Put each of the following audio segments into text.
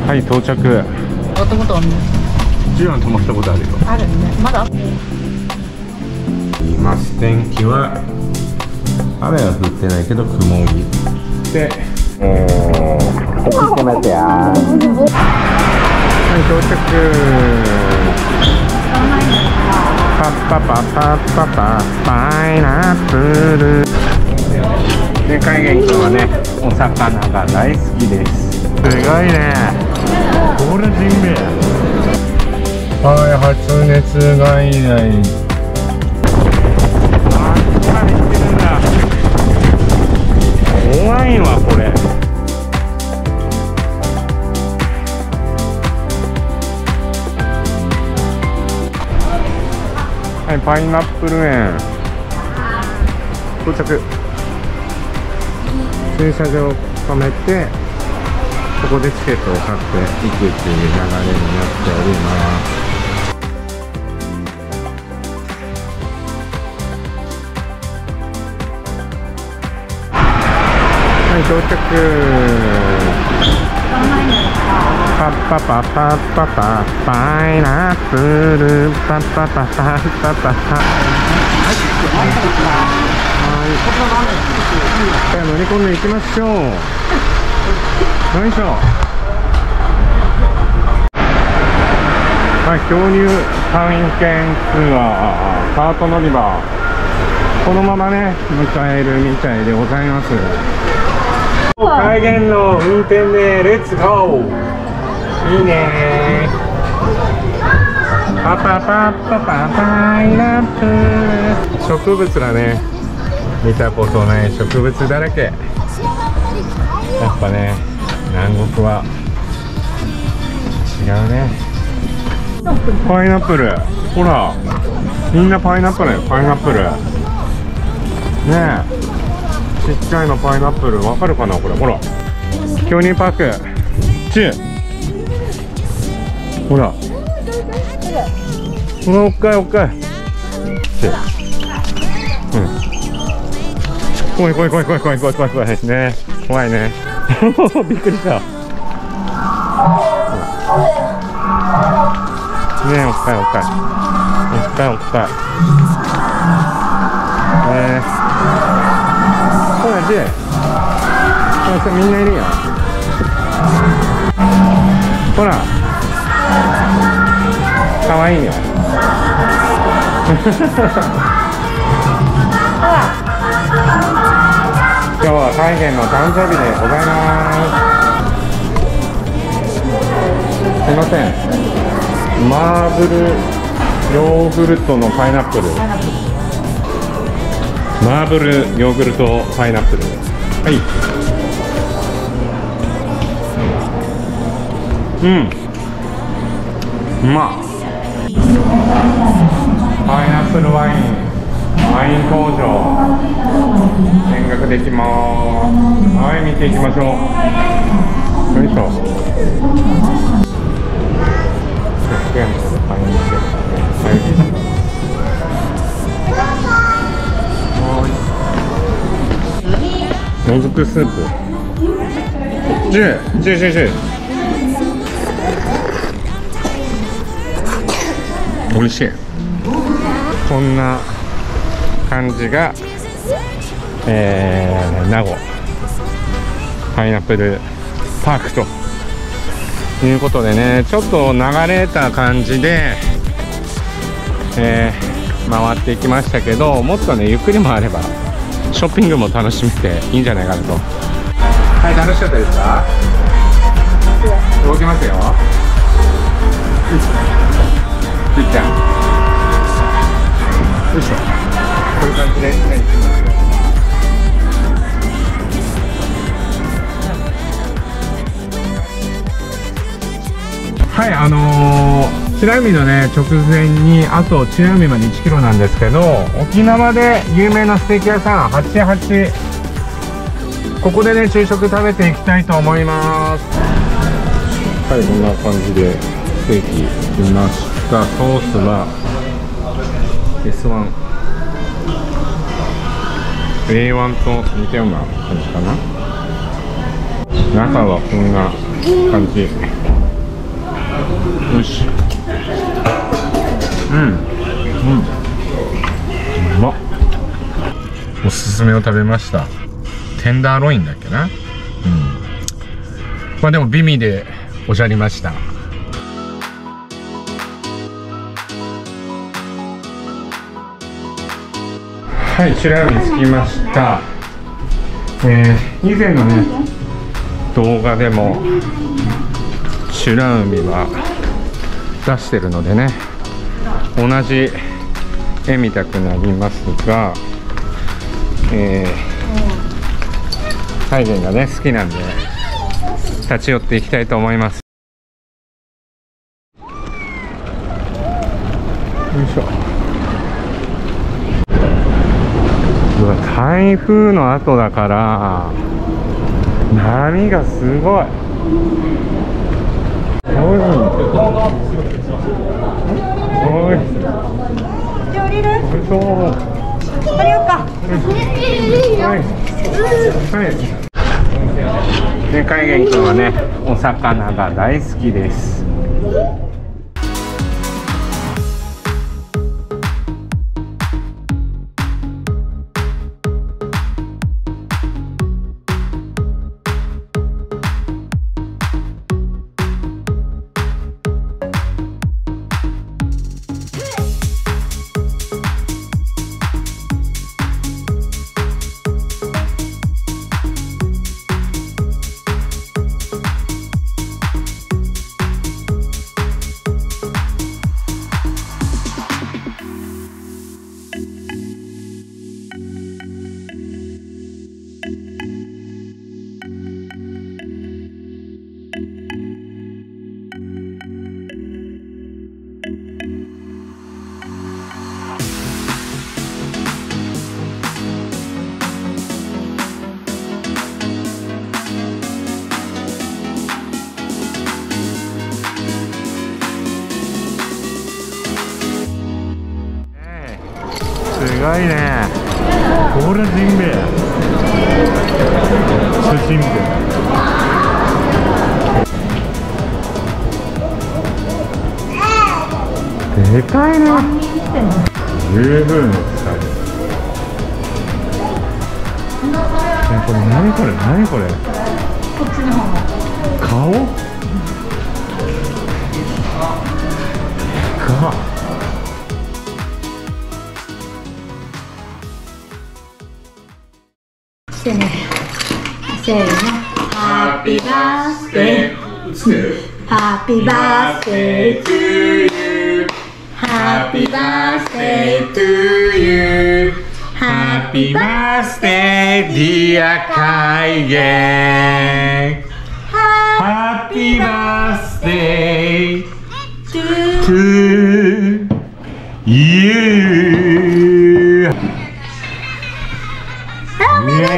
はい、到着。 乗ったことあるの 10万泊まったことあるよ。 あるね。まだいます。天気は雨は降ってないけど曇りで、来てますよ。はい、到着。パッパパパッパパパイナップルで、海源君はね、お魚が大好きです。すごいね、これジンベエ。はい、発熱外来。あっちまで行ってるんだ。怖いわこれ。はい、パイナップル園到着。駐車場止めて、ここでチケットを買って行くっていう流れになっております。はい、到着。パッパパパッパパパイナップルパッパパパッパパパ。じゃあ乗り込んでいきましょう。よいしょ。はい、恐竜探検ツアーカート乗り場、このままね迎えるみたいでございます。海源の運転でレッツゴー。いいねー。パパパパパパイナップル。植物だね。見たことない植物だらけ。やっぱね、南国は違うね。パイナップル、ほらみんなパイナップル、パイナップルねえ、ちっちゃいのパイナップル、わかるかなこれ。ほら恐竜パーク中、ほらほら、おっかいおっかい。怖い怖い怖い怖い怖い怖い怖い怖いね、怖いねびっくりしたねえ、おっかいおっかいおっかいおっかい。ほら、ジェイ、ほらみんないるよ。ほらかわいいよ今日は海源の誕生日でございます。すいません、マーブルヨーグルトのパイナップル、マーブルヨーグルトパイナップル、はい。うまっ。パイナップルワイン工場見学できます。はい、見ていきましょう。よいしょ。100円のパインですね。はい。もずくスープ。10。美味しい。こんな感じが、名護パイナップルパークということでね、ちょっと流れた感じで、回っていきましたけど、もっとねゆっくり回ればショッピングも楽しめていいんじゃないかなと。はい、楽しかったですか？動きますよ。ゆっちゃん、よいしょ。こういう感じで、行きますよ。はい、チラ海のね直前に、あとチラ海まで1キロなんですけど、沖縄で有名なステーキ屋さん88、ここでね昼食食べていきたいと思います。はい、こんな感じでステーキ来ました。ソースは S1、A1 と似たような感じかな。中はこんな感じ。よし。うまっ。おすすめを食べました。テンダーロインだっけな。まあでも美味でおじゃりました。はい、白海着きました。以前のね動画でも美ら海は出してるのでね、同じ絵見たくなりますが、海源がね好きなんで立ち寄っていきたいと思います。よいしょ。うわ、台風の後だから波がすごい。おい。 じゃあ降りる？ よいしょ。 降りようか。 はい。で、海源君はね、お魚が大好きです。すごいね。これジンベエ。写真で。でかいね。十分の大きさ。これ何これ何これ。 こっちの方が。 顔？でかっ。 せーの。ハッピーバースデー。ハッピーバースデートゥーユー。ハッピーバースデートゥーユー。ハッピーバースデーディア海源。ハッピーバースデートゥーユー。おめでとう。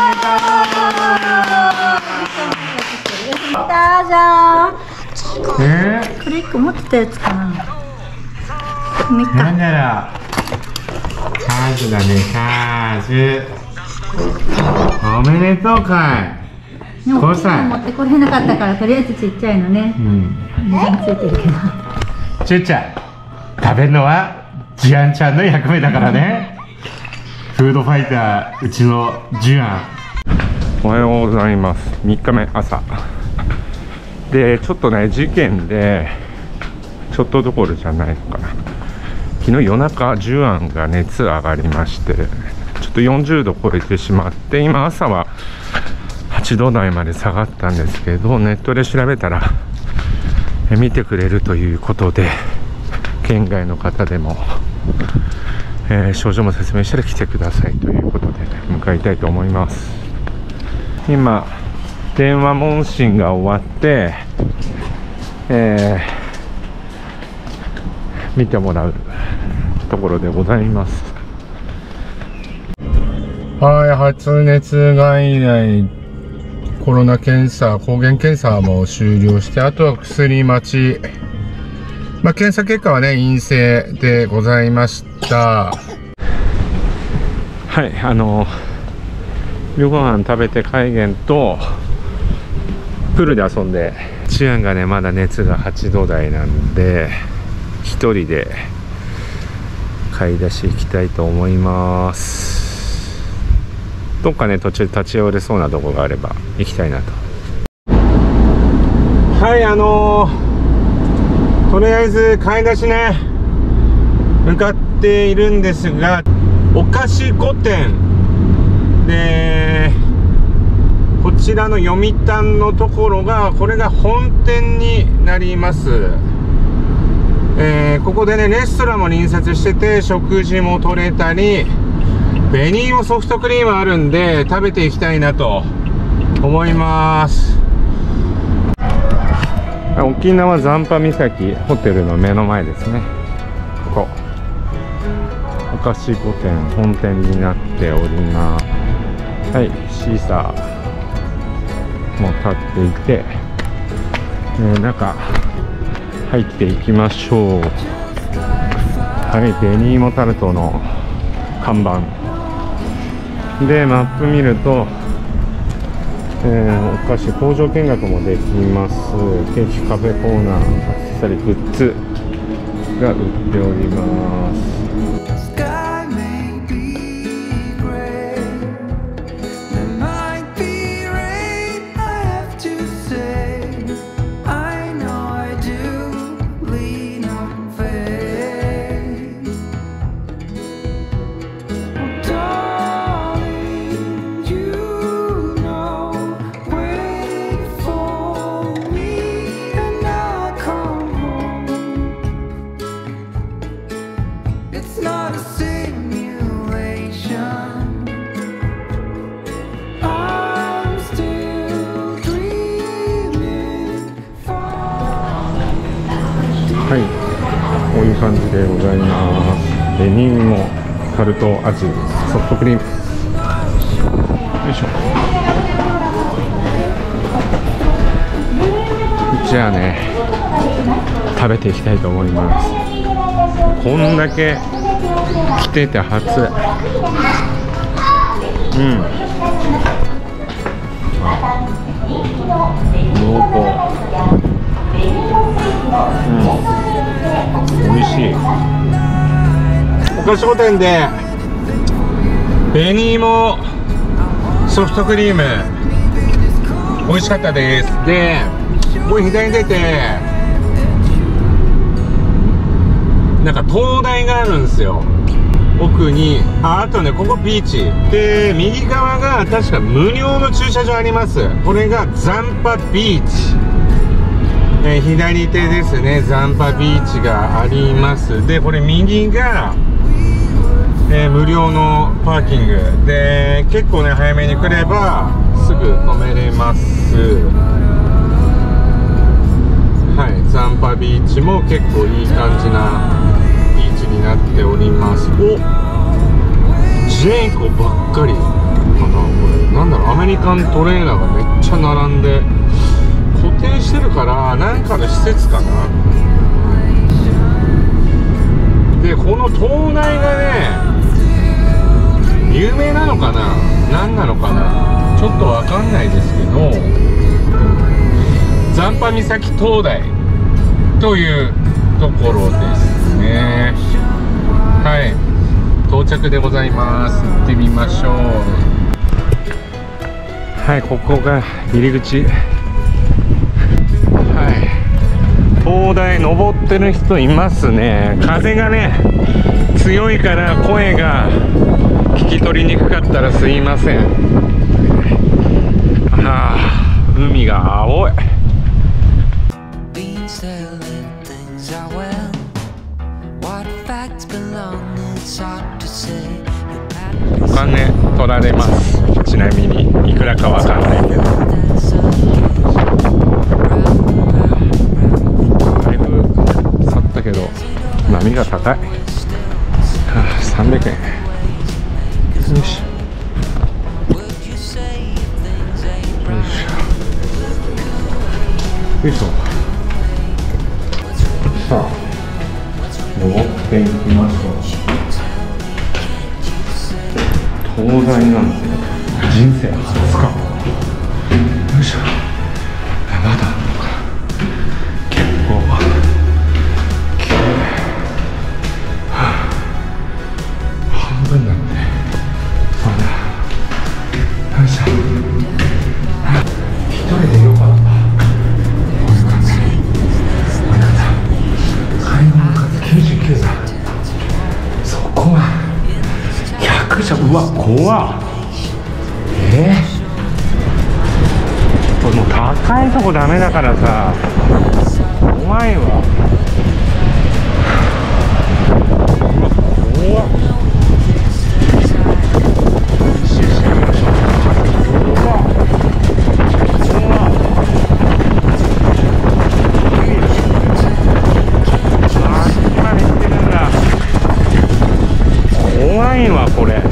じゃん。これ1個持ってたやつかな。 なんだろう。カーズだね、カーズ。おめでとうかい。5歳。 持ってこれなかったから、とりあえずちっちゃいのね。値段ついてるけど。 ちっちゃい。食べるのはジュアンちゃんの役目だからね。フードファイターうちのジュアン。おはようございます。3日目朝で、ちょっとね事件でちょっとどころじゃないのかな。昨日夜中ジュアンが熱上がりまして、ちょっと40度超えてしまって、今朝は8度台まで下がったんですけど、ネットで調べたら見てくれるということで、県外の方でも症状も説明したら来てくださいということで向かいたいと思います。今電話問診が終わって、見てもらうところでございます。はい、発熱外来コロナ検査、抗原検査も終了して、あとは薬待ち。検査結果はね陰性でございました。はい、夜ご飯食べて海源とプールで遊んで、チアンがねまだ熱が8度台なんで、一人で買い出し行きたいと思います。どっかね途中で立ち寄れそうなとこがあれば行きたいなと。はい、とりあえず買い出しね向かっているんですが、お菓子5店で、こちらの読谷のところが、これが本店になります。ここでねレストランも隣接してて、食事も取れたり、紅芋ソフトクリームあるんで食べていきたいなと思います。沖縄残波岬ホテルの目の前ですね。ここお菓子5店本店になっております。はい、シーサーも立っていて、中入っていきましょう。はい、紅芋タルトの看板で、マップ見ると、お菓子工場見学もできます。ケーキカフェコーナー、アクセサリーグッズが売っております。はい、こういう感じでございます。紅芋タルト味ソフトクリーム、よいしょ。じゃあね食べていきたいと思います。こんだけ来てて初。濃厚。美味しい。お菓子5店で紅芋ソフトクリーム美味しかったです。で、これ左に出てなんか灯台があるんですよ、奥に。あとね、ここビーチで、右側が確か無料の駐車場あります。これが残波ビーチ。左手ですね、残波ビーチがあります。で、これ右が、無料のパーキングで、結構ね早めに来ればすぐ止めれます。はい、残波ビーチも結構いい感じなビーチになっております。お、ジェイコばっかりかな。これなんだろう、アメリカントレーナーがめっちゃ並んで固定してるから、なんかの施設かな。で、この灯台がね有名なのかな、何なのかな、ちょっとわかんないですけど、残波岬灯台というところですね。はい、到着でございます。行ってみましょう。はい、ここが入り口。はい、灯台登ってる人いますね。風がね強いから声が聞き取りにくかったらすいません。海が青い。お金取られます。ちなみにいくらかわかんないけど、だいぶ去ったけど波が高い。300円。よし、よいしょ。さあ登っていきましょう。灯台なんて人生初か。よいしょ。 まだあるのかな。結構綺麗。半分なんでまだよいしょ。一人でよかった。これはね、あなた買い物数99だ。そこは100じゃ、うわ怖っ。これもう高いとこダメだからさ、怖いわ。うわ怖っ。一周してみましょう。うわ怖っ。あっちまで行ってるんだ。怖いわこれ。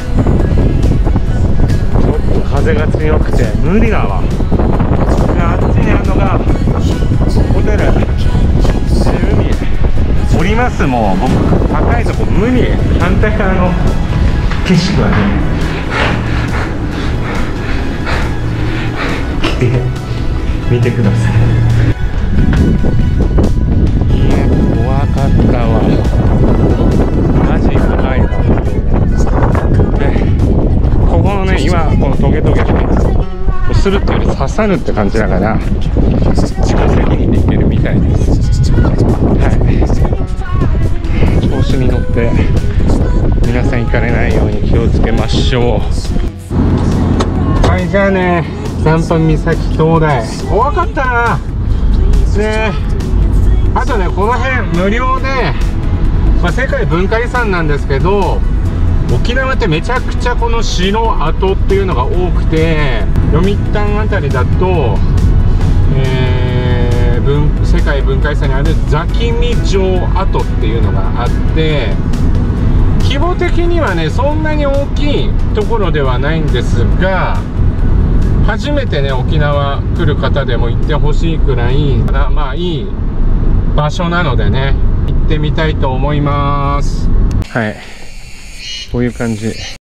ちょっと風が強くて無理だわ。あっちにあるのがホテル。海降ります。もう僕高いとこ無理。反対側の景色はね来て見てください。いや怖かったわ。マジ怖いわ。ここのね、今このトゲトゲするってより刺さるって感じだから自己責任でいけるみたいです。はい、調子に乗って皆さん行かれないように気をつけましょう。はい、じゃあね、残波岬灯台怖かったなね。あとね、この辺無料で、世界文化遺産なんですけど、沖縄ってめちゃくちゃこの城跡っていうのが多くて、読谷あたりだと、世界文化遺産にある座喜味城跡っていうのがあって、規模的にはねそんなに大きいところではないんですが、初めてね沖縄来る方でも行ってほしいくらいまあいい場所なのでね、行ってみたいと思います。はい、こういう感じ。